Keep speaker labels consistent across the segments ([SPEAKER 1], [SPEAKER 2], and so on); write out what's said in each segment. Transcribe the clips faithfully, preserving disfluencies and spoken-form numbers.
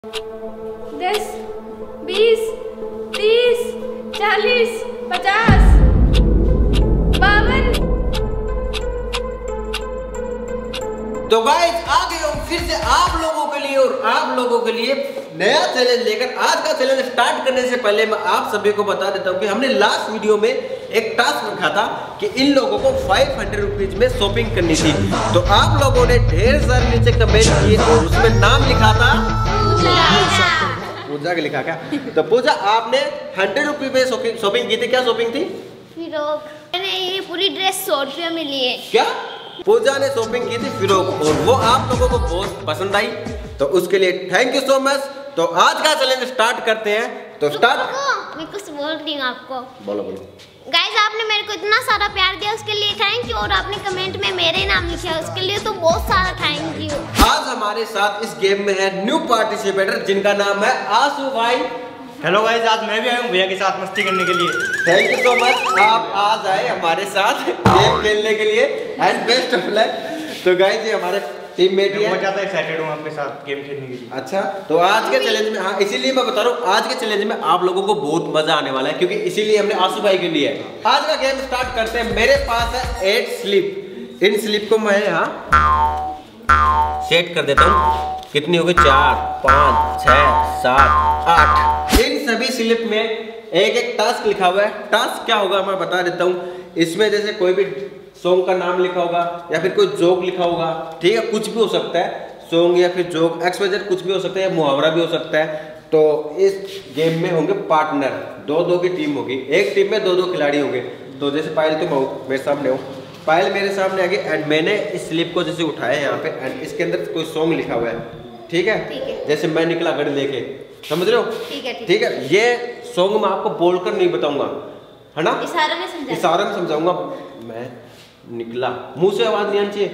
[SPEAKER 1] दस, बीस, तीस, चालीस, पचास, बावन।
[SPEAKER 2] तो गाइस आ गए हूँ फिर से आप लोगों के लिए और आप लोगों के लिए नया चैलेंज लेकर। आज का चैलेंज स्टार्ट करने से पहले मैं आप सभी को बता देता हूँ कि हमने लास्ट वीडियो में एक टास्क रखा था कि इन लोगों को फाइव हंड्रेड रुपीज में शॉपिंग करनी थी। तो आप लोगों ने ढेर सारे नीचे कमेंट किए और उसमें नाम लिखा था पूजा के लिखा क्या? तो पूजा आपने हंड्रेड रुपीज में शॉपिंग की थी। क्या शॉपिंग थी?
[SPEAKER 3] फिरोक। मैंने ये पूरी ड्रेस सौ रुपये में ली है।
[SPEAKER 2] क्या? पूजा ने शॉपिंग की थी फिरोक और वो आप लोगों को बहुत पसंद आई, तो उसके लिए थैंक यू सो मच। तो आज का चैलेंज स्टार्ट करते हैं। तो स्टार्ट
[SPEAKER 3] मैं कुछ बोल रही हूँ आपको।
[SPEAKER 2] बोलो बोलो।
[SPEAKER 3] गाइस आपने मेरे को इतना सारा प्यार दिया उसके लिए थैंक यू, और आपने कमेंट में मेरे नाम लिखा उसके लिए तो बहुत सारा थैंक यू।
[SPEAKER 2] आज हमारे साथ इस गेम में है न्यू पार्टिसिपेटर जिनका नाम है आशु भाई।
[SPEAKER 4] हेलो गाइस, आज मैं भी आया हूँ भैया के साथ मस्ती करने के लिए।
[SPEAKER 2] थैंक यू सो मच, आप आज आए हमारे साथ गेम खेलने के लिए एंड बेस्ट ऑफ लक। तो गाइस ये हमारे टीममेट है,
[SPEAKER 4] बहुत ज्यादा एक्साइटेड हूँ आपके साथ गेम खेलने के लिए।
[SPEAKER 2] अच्छा, तो आज के चैलेंज में, हाँ इसीलिए मैं बता रहा हूँ आज के चैलेंज में आप लोगों को बहुत मजा आने वाला है, क्योंकि इसीलिए हमने आशु भाई के लिए है। आज का गेम स्टार्ट करते हैं। मेरे पास है एट स्लिप। इन स्लिप को मैं यहाँ सेट कर देता हूँ। कितनी होगी? चार, पाँच, छः, सात, आठ। इन सभी स्लिप में एक एक टास्क लिखा हुआ है। टास्क क्या होगा मैं बता देता हूँ। इसमें जैसे कोई भी सॉन्ग का नाम लिखा होगा या फिर कोई जोक लिखा होगा, ठीक है, कुछ भी हो सकता है, सॉन्ग या फिर जोक एक्सप्रेशन कुछ भी हो सकता है, मुहावरा भी हो सकता है। तो इस गेम में होंगे पार्टनर, दो दो की टीम होगी। एक टीम में दो दो खिलाड़ी होंगे। तो जैसे पायल तुम हो मेरे सामने हो, पायल मेरे सामने आ गई एंड मैंने इस स्लिप को जैसे उठाया यहाँ पे एंड इसके अंदर कोई सॉन्ग लिखा हुआ है, ठीक है,
[SPEAKER 3] ठीक है।
[SPEAKER 2] जैसे मैं निकला गढ़ लेके, समझ रहे हो?
[SPEAKER 3] ठीक है,
[SPEAKER 2] ठीक है। ये सॉन्ग मैं आपको बोलकर नहीं बताऊंगा, है ना,
[SPEAKER 3] इशारों में समझा
[SPEAKER 2] इशारों में समझाऊंगा। मैं निकला, मुंह से आवाज नहीं आनी चाहिए,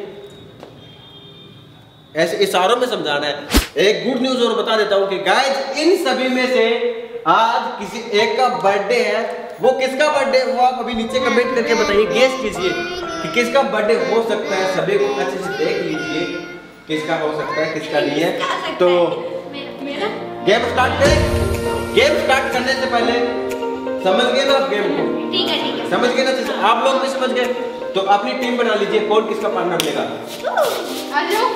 [SPEAKER 2] ऐसे इशारों में समझाना है। एक गुड न्यूज और बता देता हूँ कि गाइस इन सभी में से आज किसी एक का बर्थडे है। वो किसका बर्थडे है वो आप अभी नीचे कमेंट करके बताइए, गेस कीजिए कि किसका बर्थडे हो सकता है। सभी को अच्छे से देख लीजिए किसका हो सकता है किसका नहीं है। तो गेम स्टार्ट करें। गेम स्टार्ट करने से पहले समझ गए ना आप गेम को?
[SPEAKER 3] ठीक है, ठीक है।
[SPEAKER 2] समझ गए ना? आप लोग भी समझ गए तो अपनी टीम बना लीजिए, कौन किसका पार्टनर लेगा।
[SPEAKER 1] आ जाओ।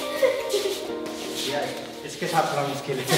[SPEAKER 4] इसके साथ थोड़ा मुश्किल है।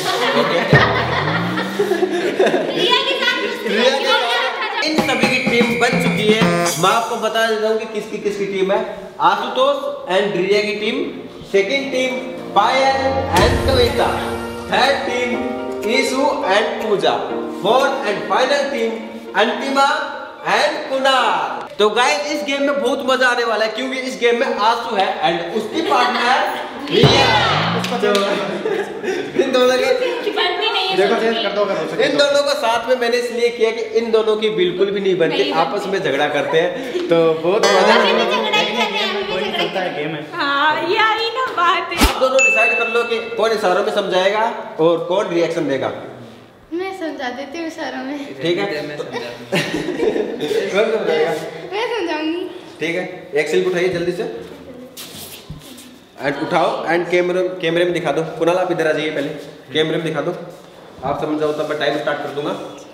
[SPEAKER 3] रिया के साथ
[SPEAKER 2] रिया के साथ इन सभी की टीम बन चुकी है। मैं आपको बता देता हूँ कि किसकी किसकी टीम है। आशुतोष एंड रिया की team, second team Payal and Kavita, third team Ishu and Pooja, fourth and final team Antima and Kunal. तो गाइस इस गेम में बहुत मजा आने वाला है, क्योंकि इस गेम में आशु है एंड उसकी पार्टनर रिया है। तो इन दोनों के
[SPEAKER 4] देखो चेंज कर दो, कर
[SPEAKER 2] इन दोनों को साथ में मैंने इसलिए किया कि इन दोनों की बिल्कुल भी नहीं बनती, आपस में झगड़ा करते हैं, तो बहुत मजा
[SPEAKER 4] है। गेम है।
[SPEAKER 1] हाँ यही ना बात है।
[SPEAKER 2] आप दोनों डिसाइड कर लो कि कौन इशारों में समझाएगा और कौन रिएक्शन देगा।
[SPEAKER 1] मैं समझा देती हूँ इशारों में।
[SPEAKER 2] ठीक है,
[SPEAKER 5] मैं समझा
[SPEAKER 2] कौन समझाएगा?
[SPEAKER 1] मैं समझाऊंगी।
[SPEAKER 2] ठीक है, एक स्लिप उठाइए जल्दी से एंड उठाओ एंड कैमरे कैमरे में दिखा दो। कुणाल आप इधर आ जाइए, पहले कैमरे में दिखा दो। आप समझाओ तब मैं टाइम स्टार्ट कर दूंगा।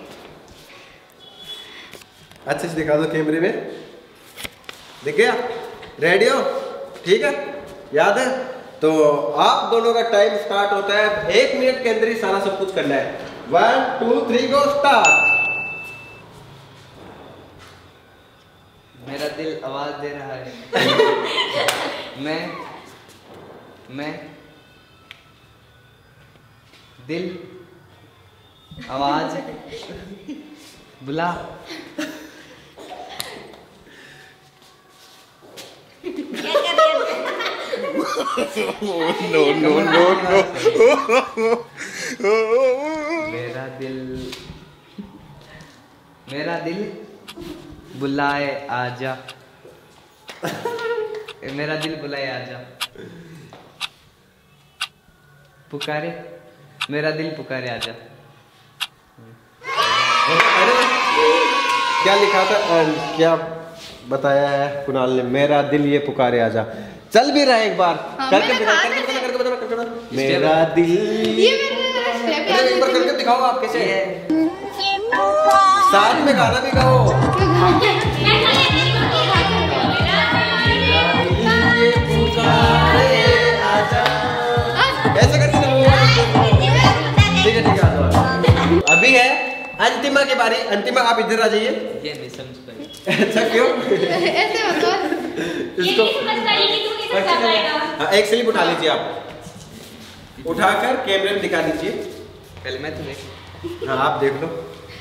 [SPEAKER 2] अच्छे से दिखा दो कैमरे में। दिख गया? रेडी हो? ठीक है, याद है? तो आप दोनों का टाइम स्टार्ट होता है। एक मिनट के अंदर ही सारा सब कुछ करना है। One two three go start.
[SPEAKER 5] मेरा दिल आवाज दे रहा है। मैं मैं दिल आवाज बुला। No no no no. मेरा दिल मेरा दिल बुलाए आजा। मेरा दिल बुलाए आजा। पुकारे मेरा दिल पुकारे आजा।
[SPEAKER 2] क्या लिखा था और क्या बताया है कुणाल ने? मेरा दिल ये पुकारे आजा। चल भी रहा है एक बार।
[SPEAKER 1] हाँ,
[SPEAKER 2] करके
[SPEAKER 1] मैंने
[SPEAKER 2] दिखा,
[SPEAKER 1] कहा
[SPEAKER 2] करके
[SPEAKER 1] था।
[SPEAKER 2] बताना, करके बताना, करके बताना। मेरा दिल
[SPEAKER 1] ये मेरे
[SPEAKER 2] दिखाओ आप कैसे। साथ में गाना भी गाओ। ऐसे करके ठीक है ठीक है। अभी है अंतिमा की बारी। अंतिमा आप इधर आ जाइए।
[SPEAKER 5] ये नहीं समझ पाई।
[SPEAKER 2] अच्छा क्यों?
[SPEAKER 1] ऐसे मतलब
[SPEAKER 2] इसको हाँ, एक स्लिप उठा लीजिए आप। उठाकर कैमरे में दिखा दीजिए।
[SPEAKER 5] पहले मैं तो देख।
[SPEAKER 2] हाँ आप देख लो।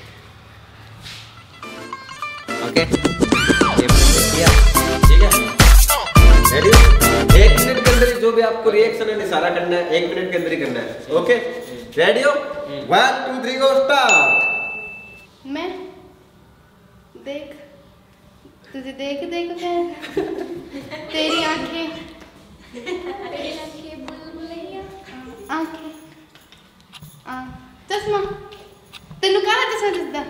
[SPEAKER 5] ओके किया
[SPEAKER 2] ठीक है रेडी। एक मिनट के अंदर जो भी आपको रिएक्शन है इशारा करना है, एक मिनट के अंदर ही करना है। ओके रेडी हो? One two three go start.
[SPEAKER 1] मैं देख तुझे देख देख कर तेरी आंखें तेरी आंखें बुलबुलैया आंखें आ चश्मा तेनू काला चश्मा दिसदा।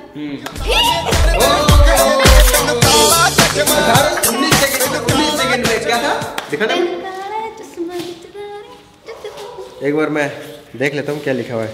[SPEAKER 2] उन्नीस सेकंड उन्नीस सेकंड में क्या था दिखा ना। एक बार मैं देख लेता हूँ क्या लिखा हुआ है।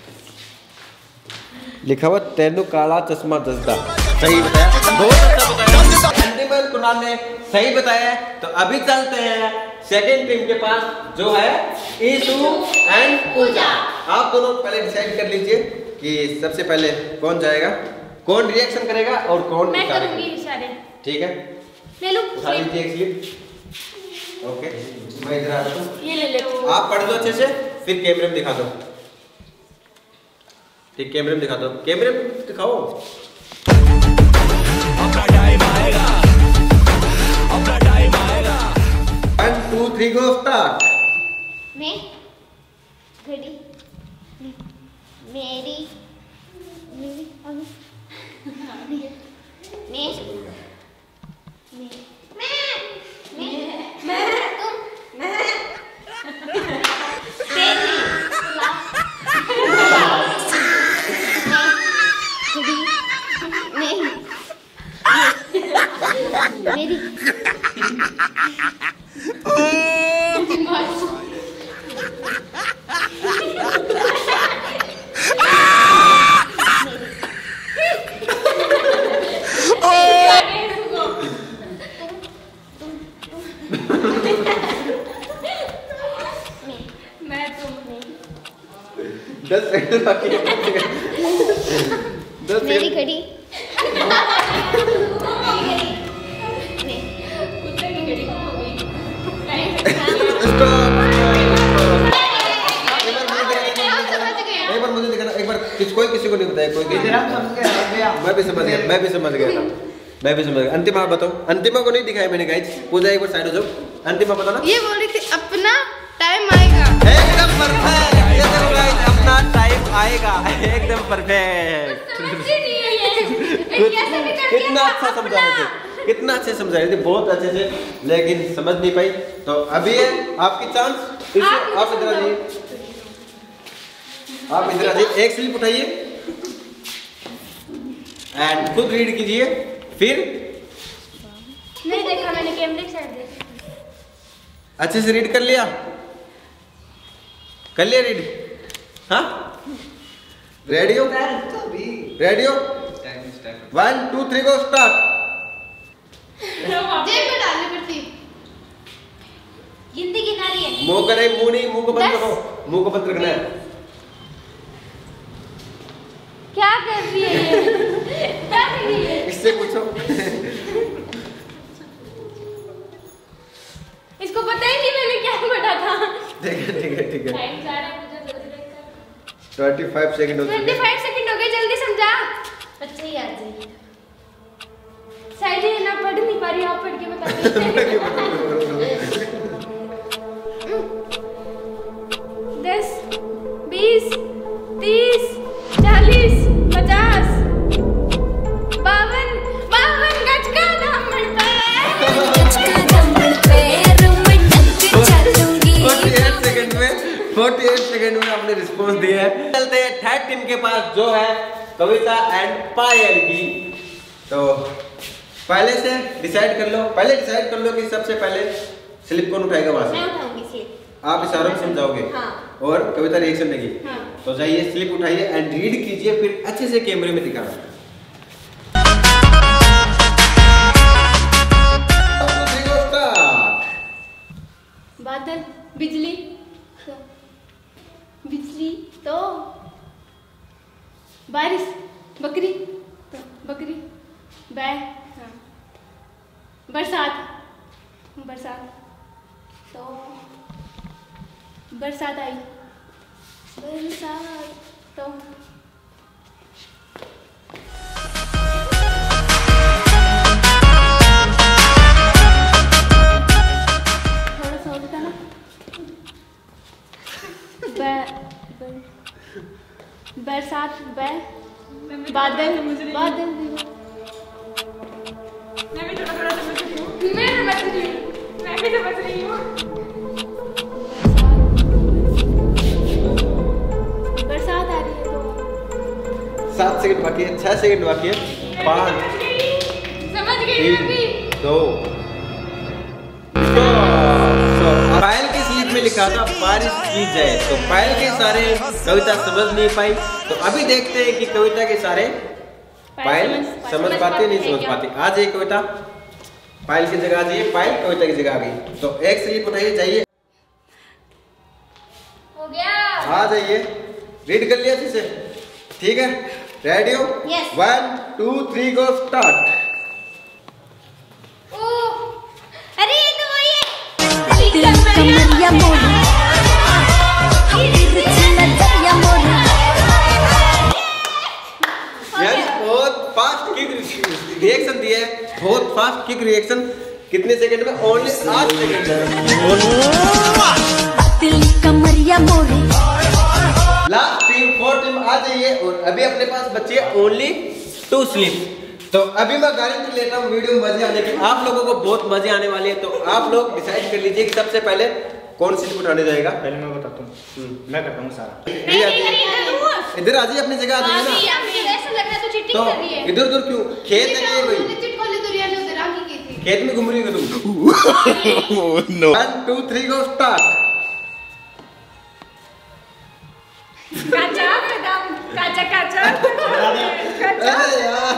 [SPEAKER 2] लिखा हुआ तेनू काला चश्मा दसदा। सही बताया, बहुत अच्छा बताया। अंतिम कुणाल ने सही बताया। तो अभी चलते हैं सेकंड टीम के पास जो है ईशु एंड पूजा। आप दोनों पहले डिसाइड कर लीजिए कि सबसे पहले कौन जाएगा, कौन रिएक्शन करेगा और कौन
[SPEAKER 1] मैं
[SPEAKER 2] इशारे
[SPEAKER 1] करूंगी
[SPEAKER 2] करेगा।
[SPEAKER 1] इशारे।
[SPEAKER 2] ठीक है
[SPEAKER 1] ले लो
[SPEAKER 2] उठा लीजिए एक स्लिप। ओके मैं इधर आता हूँ।
[SPEAKER 1] ये ले ले
[SPEAKER 2] आप पढ़ दो अच्छे से फिर कैमरे में दिखा दो। ठीक कैमरे में दिखा दो। कैमरे में दिखाओ। One two three go start.
[SPEAKER 3] मैं घड़ी मेरी मेरी मैं मैं मैं मैं तुम मैं तेरी नहीं मेरी
[SPEAKER 1] मैं तुम
[SPEAKER 2] दस सेकंड बाकी है। दस
[SPEAKER 3] मेरी
[SPEAKER 2] सेकंड।
[SPEAKER 3] घड़ी
[SPEAKER 2] एक बार मुझे दिखाना। एक बार किस कोई किसी को नहीं बताया कोई किसी। मैं भी समझ गया मैं भी समझ गया था मैं भी समझ गया। अंतिमा आप बताओ। अंतिमा को नहीं दिखाया मैंने गाइस। पूजा एक बार साइड हो जाओ। अंतिमा बताओ ना।
[SPEAKER 1] ये बोल रही थी अपना टाइम आएगा।
[SPEAKER 2] एकदम परफेक्ट। ये देखो गाइस अपना टाइम आएगा। एकदम परफेक्ट। कितना अच्छा समझा रहे थे, कितना अच्छे समझा रहे थे, बहुत अच्छे से, लेकिन समझ नहीं पाई। तो अभी है आपकी चांस। आप इधर आ जाइए। आप इधर आ जाइए। एक स्लिप उठाइए एंड खुद रीड कीजिए। फिर
[SPEAKER 1] नहीं देखा मैंने कैमरे की साइड देखा।
[SPEAKER 2] अच्छे से रीड कर लिया कर लिया रीड। हाँ रेडी हो? रेडी हो? One two three go start.
[SPEAKER 1] जेब में डालनी पड़ती।
[SPEAKER 3] गिनती किनारी है।
[SPEAKER 2] मुंह करे मुंह नहीं, मुंह को बंद करो। मुंह को बंद रखना है।
[SPEAKER 1] क्या कर रही है ये? क्या कर रही है?
[SPEAKER 2] इससे पूछो।
[SPEAKER 1] इसको पता ही नहीं मैंने क्या पढ़ा था।
[SPEAKER 2] ठीक है ठीक है ठीक है।
[SPEAKER 1] टाइम जा रहा है मुझे जल्दी देखकर।
[SPEAKER 2] पच्चीस सेकंड हो चुके हैं।
[SPEAKER 1] पच्चीस सेकंड हो गए जल्दी समझा। अच्छा ही आ जाइए। शायद ये ना पढ़ नहीं पा रही आप पढ़ के बता दीजिए। दस बीस तीस चालीस पचास बावन बावन गज का दामन पे
[SPEAKER 2] अड़तालीस सेकंड में अड़तालीस सेकंड में आपने रिस्पांस दिया है। चलते हैं थर्ड टीम के पास जो है कविता एंड पायल की। तो पहले से डिसाइड कर लो, पहले डिसाइड कर लो कि सबसे पहले स्लिप कौन उठाएगा वहां से।
[SPEAKER 3] मैं उठाऊंगी स्लिप।
[SPEAKER 2] आप इशारों में समझाओगे
[SPEAKER 1] हाँ।
[SPEAKER 2] और कविता रिएक्शन देगी।
[SPEAKER 1] हाँ।
[SPEAKER 2] तो जाइए स्लिप उठाइए एंड रीड कीजिए, फिर अच्छे से कैमरे में दिखाना।
[SPEAKER 1] बादल, बिजली, तो बिजली, तो बारिश, बकरी, तो बकरी, बैल, हाँ। बरसात, बरसात, तो बरसात आई, बरसात, तो थोड़ा सा और बताना। बरसात, बैल, बादल, बादल,
[SPEAKER 6] मैं भी थोड़ा थोड़ा समझ रही हूँ मैं समझ रही हूँ मैं भी समझ रही हूँ
[SPEAKER 1] बरसात आ रही है तो
[SPEAKER 2] सात सेकंड बाकी है, छह सेकंड बाकी है, पाँच,
[SPEAKER 6] समझ गई मैं भी
[SPEAKER 2] तीन, दो, पायल के स्लिप में लिखा था बारिश की जाए, तो पायल के सारे कविता समझ नहीं पाई। तो अभी देखते हैं कि कविता के सारे पायल समझ पाती नहीं समझ पाती। आ जाइए कविता, पायल की जगह आ जाइए, पायल कविता की जगह आ गई। तो एक स्लिप उठाइए, जाइए,
[SPEAKER 1] हो गया।
[SPEAKER 2] आ जाइए, रीड कर लिया अच्छे से, ठीक है? रेडी हो?
[SPEAKER 3] Yes.
[SPEAKER 2] One two three go start.
[SPEAKER 3] अरे ये तो वही है।
[SPEAKER 7] कमरिया मोरी नजरिया मोरी।
[SPEAKER 2] यस, बहुत फास्ट किक रिएक्शन दिया है, बहुत फास्ट किक रिएक्शन। कितने सेकंड में? ओनली आठ सेकंड
[SPEAKER 7] दिल कमरिया मोरी।
[SPEAKER 2] लास्ट टीम फोर टीम आ जाइए, और अभी अपने पास बची है ओनली टू स्लिप। तो अभी मैं गारंटी लेता हूँ वीडियो में मजे आने की, आप लोगों को बहुत मजे आने वाले हैं। तो आप लोग डिसाइड कर लीजिए कि सबसे पहले कौन स्लिप उठाने जाएगा।
[SPEAKER 4] पहले मैं बताता हूँ, मैं करता हूँ सारा।
[SPEAKER 2] इधर आ जाइए, अपनी जगह आ जाइए ना। तो इधर उधर क्यों? खेत है ये भाई, खेत में घूम रही हो तुम। One two three go start.
[SPEAKER 6] काचा बादाम काचा काचा
[SPEAKER 2] अरे यार,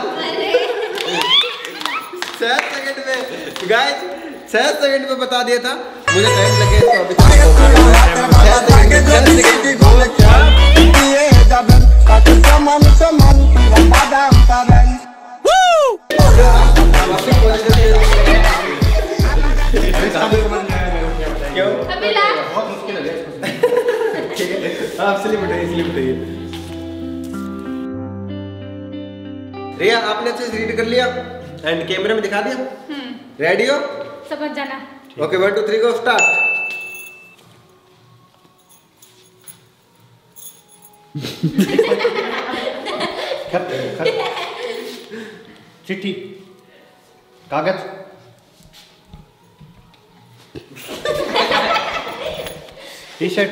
[SPEAKER 2] छह सेकंड में गाइस, छह सेकंड में बता दिया था, मुझे टाइम लगे तो अभी छह सेकंड छह सेकंड दो चार क्यों?
[SPEAKER 1] अभी लास्ट
[SPEAKER 4] बहुत मुश्किल है
[SPEAKER 2] ठीक है, आप स्लिप उठाइए, स्लिप उठाइए। रिया, आपने अच्छे से रीड कर लिया एंड कैमरे में दिखा दिया? रेडी हो?
[SPEAKER 6] समझ जाना।
[SPEAKER 2] Okay, one two three go start.
[SPEAKER 4] चिट्ठी, कागज, टी शर्ट।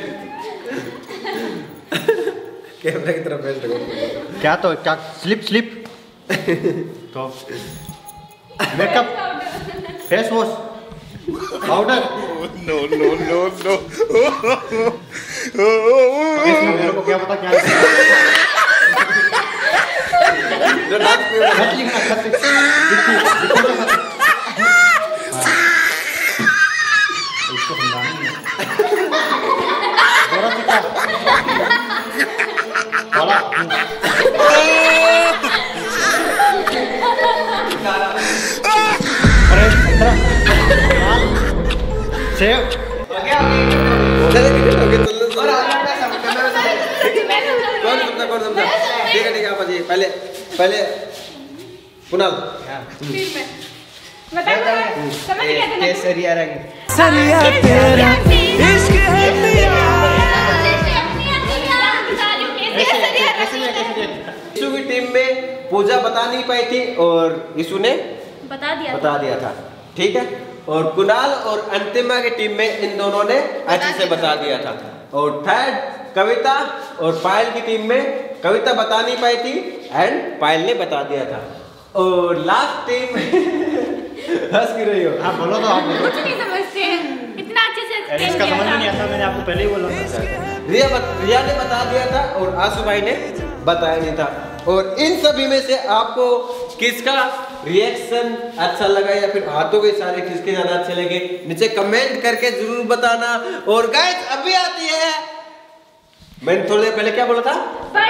[SPEAKER 2] कैमरा की तरफ फेस रखो।
[SPEAKER 4] क्या तो क्या? स्लिप स्लिप तो makeup, face wash, powder. No no no no इसमें मेरे को क्या पता क्या
[SPEAKER 2] जो डांस पे
[SPEAKER 4] खत लिखना, खत लिख- चिट्ठी, लिखो तो खत। हाँ। इसको समझाना नहीं है। बोरा चिट्टा, काला, अरे संतरा, लाल, सेब।
[SPEAKER 2] चले ओके, चलो और आगे कैमरा में कौन समझा कौन समझा? ठीक है ठीक है, आप आ जाइए। पहले पहले कुणाल।
[SPEAKER 6] फिर मैं बता समझ गया था ना?
[SPEAKER 5] केसरिया रंग।
[SPEAKER 7] सरिया तेरा इश्क है पिया।
[SPEAKER 2] यीशु की टीम में पूजा बता नहीं पाई थी और यीशु ने
[SPEAKER 1] बता दिया
[SPEAKER 2] बता दिया था, ठीक है। और कुणाल और अंतिमा की टीम में इन दोनों ने अच्छे से बता दिया था। और थर्ड कविता और पायल की टीम में कविता बता नहीं पाई थी एंड पायल ने बता दिया था। और लास्ट टीम हंस क्यों रही हो?
[SPEAKER 4] आप बोलो तो आप बोलो।
[SPEAKER 6] कुछ नहीं समझते हैं, इतना अच्छे से एक्सप्लेन
[SPEAKER 4] इसका
[SPEAKER 6] किया
[SPEAKER 4] समझ में नहीं
[SPEAKER 6] था।
[SPEAKER 4] आता, मैंने आपको पहले ही बोला था।
[SPEAKER 2] रिया बत, रिया ने बता दिया था और आंसू भाई ने बताया नहीं था। और इन सभी में से आपको किसका रिएक्शन अच्छा लगा या फिर हाथों के इशारे किसके ज्यादा अच्छे लगे नीचे कमेंट करके जरूर बताना। और गाइस अभी आती है, मैंने थोड़ी देर पहले क्या बोला था,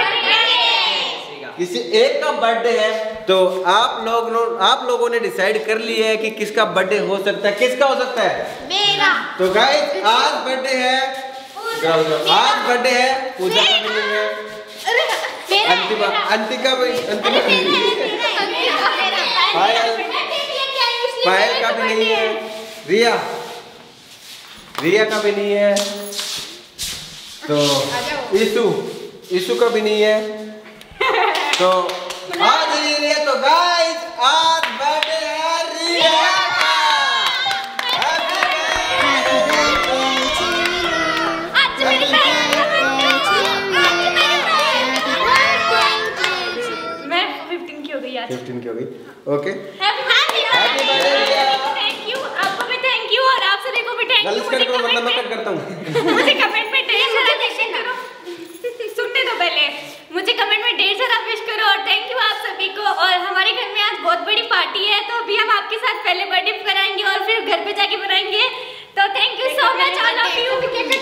[SPEAKER 2] किसी एक का बर्थडे है तो आप लोग आप लोगों ने डिसाइड कर लिया है कि किसका बर्थडे हो सकता है। किसका हो सकता है?
[SPEAKER 3] मेरा।
[SPEAKER 2] तो गाइस आज बर्थडे है, आज बर्थडे है, पूजा का भी नहीं है, अंतिमा अंतिका भी अंतिमा पायल पायल का भी नहीं है, रिया रिया का भी नहीं है, तो ईशु ईशु का भी नहीं है। तो आज रिया, तो गाइस आज बर्थडे है रिया का। हैप्पी
[SPEAKER 3] आज मेरी बहन का बर्थडे है। आज मेरी बहन का बर्थडे।
[SPEAKER 6] मैं फिफ्टीन की हो गई आज।
[SPEAKER 2] फिफ्टीन की हो गई। Okay
[SPEAKER 6] happy
[SPEAKER 2] happy birthday Riya.
[SPEAKER 6] Thank you, आपको भी थैंक यू और आप सभी को भी थैंक यू।
[SPEAKER 2] गलत कर करो वरना मैं कट करता हूँ।
[SPEAKER 6] मुझे कमेंट में ढेर सारा विश करो। सुनने दो पहले, मुझे कमेंट में ढेर सारा विश करो और थैंक यू आप सभी को। और हमारे घर में आज बहुत बड़ी पार्टी है तो अभी हम आपके साथ पहले बर्थडे कराएंगे और फिर घर पे जाके बनाएंगे। तो thank you so much all of you.